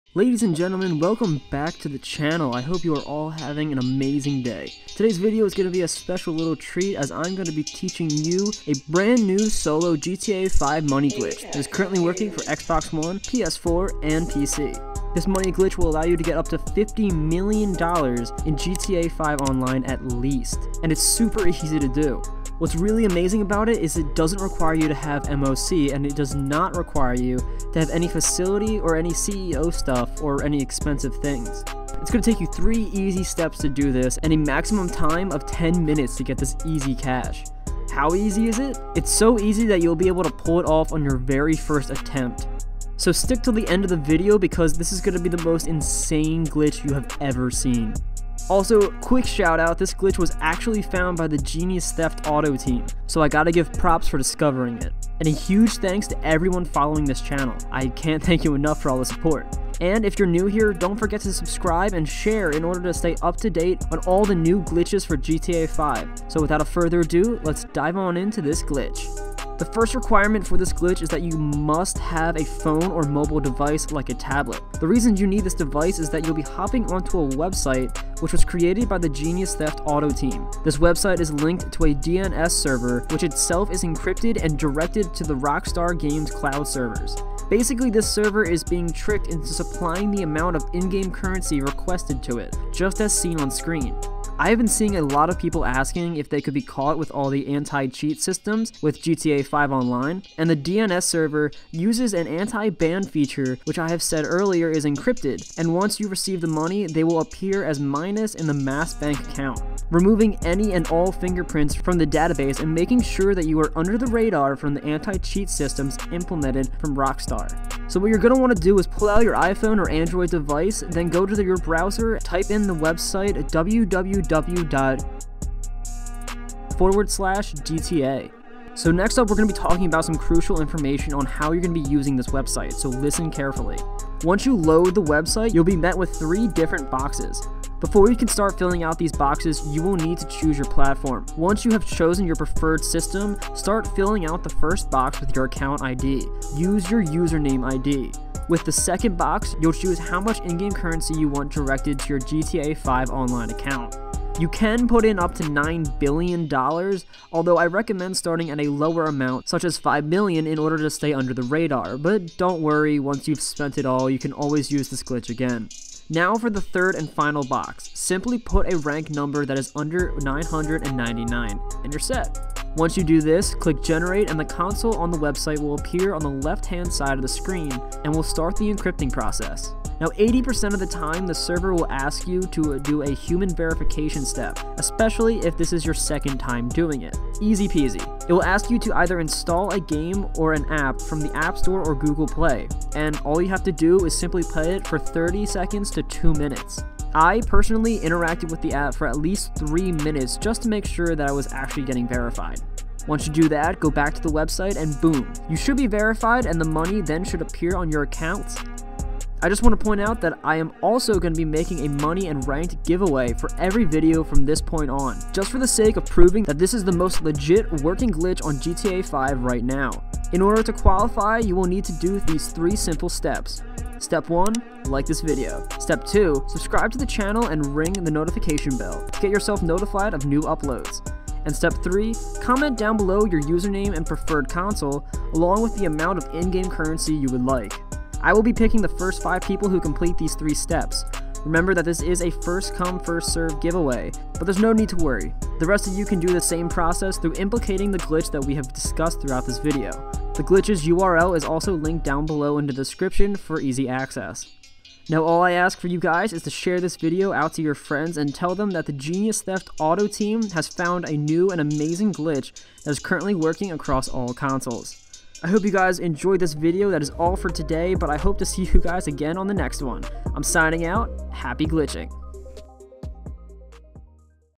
Ladies and gentlemen, welcome back to the channel. I hope you are all having an amazing day. Today's video is going to be a special little treat as I'm going to be teaching you a brand new solo GTA 5 money glitch that is currently working for Xbox One, PS4, and PC. This money glitch will allow you to get up to $50 million in GTA 5 Online at least, and it's super easy to do. What's really amazing about it is it doesn't require you to have MOC, and it does not require you to have any facility or any CEO stuff or any expensive things. It's going to take you 3 easy steps to do this and a maximum time of 10 minutes to get this easy cash. How easy is it? It's so easy that you'll be able to pull it off on your very first attempt. So stick till the end of the video because this is going to be the most insane glitch you have ever seen. Also, quick shout out, this glitch was actually found by the Genius Theft Auto team, so I gotta give props for discovering it. And a huge thanks to everyone following this channel. I can't thank you enough for all the support. And if you're new here, don't forget to subscribe and share in order to stay up to date on all the new glitches for GTA 5. So without further ado, let's dive on into this glitch. The first requirement for this glitch is that you must have a phone or mobile device like a tablet. The reason you need this device is that you'll be hopping onto a website which was created by the Genius Theft Auto team. This website is linked to a DNS server which itself is encrypted and directed to the Rockstar Games cloud servers. Basically, this server is being tricked into supplying the amount of in-game currency requested to it, just as seen on screen. I have been seeing a lot of people asking if they could be caught with all the anti-cheat systems with GTA 5 Online, and the DNS server uses an anti-ban feature which I have said earlier is encrypted, and once you receive the money, they will appear as minus in the mass bank account, removing any and all fingerprints from the database and making sure that you are under the radar from the anti-cheat systems implemented from Rockstar. So what you're going to want to do is pull out your iPhone or Android device, then go to your browser, type in the website www.GTA. So next up, we're going to be talking about some crucial information on how you're going to be using this website, so listen carefully. Once you load the website, you'll be met with 3 different boxes. Before you can start filling out these boxes, you will need to choose your platform. Once you have chosen your preferred system, start filling out the first box with your account ID. Use your username ID. With the second box, you'll choose how much in-game currency you want directed to your GTA 5 Online account. You can put in up to $9 billion, although I recommend starting at a lower amount, such as $5 million, in order to stay under the radar, but don't worry, once you've spent it all, you can always use this glitch again. Now for the third and final box. Simply put a rank number that is under 999, and you're set. Once you do this, click generate and the console on the website will appear on the left-hand side of the screen and will start the encrypting process. Now 80% of the time, the server will ask you to do a human verification step, especially if this is your second time doing it. Easy peasy. It will ask you to either install a game or an app from the App Store or Google Play, and all you have to do is simply play it for 30 seconds to 2 minutes. I personally interacted with the app for at least 3 minutes just to make sure that I was actually getting verified. Once you do that, go back to the website and boom, you should be verified and the money then should appear on your accounts. I just want to point out that I am also going to be making a money and ranked giveaway for every video from this point on, just for the sake of proving that this is the most legit working glitch on GTA 5 right now. In order to qualify, you will need to do these 3 simple steps. Step 1, like this video. Step 2, subscribe to the channel and ring the notification bell to get yourself notified of new uploads. And step 3, comment down below your username and preferred console, along with the amount of in-game currency you would like. I will be picking the first 5 people who complete these 3 steps. Remember that this is a first come first serve giveaway, but there's no need to worry. The rest of you can do the same process through implicating the glitch that we have discussed throughout this video. The glitch's URL is also linked down below in the description for easy access. Now all I ask for you guys is to share this video out to your friends and tell them that the Genius Theft Auto team has found a new and amazing glitch that is currently working across all consoles. I hope you guys enjoyed this video. That is all for today, but I hope to see you guys again on the next one. I'm signing out. Happy glitching.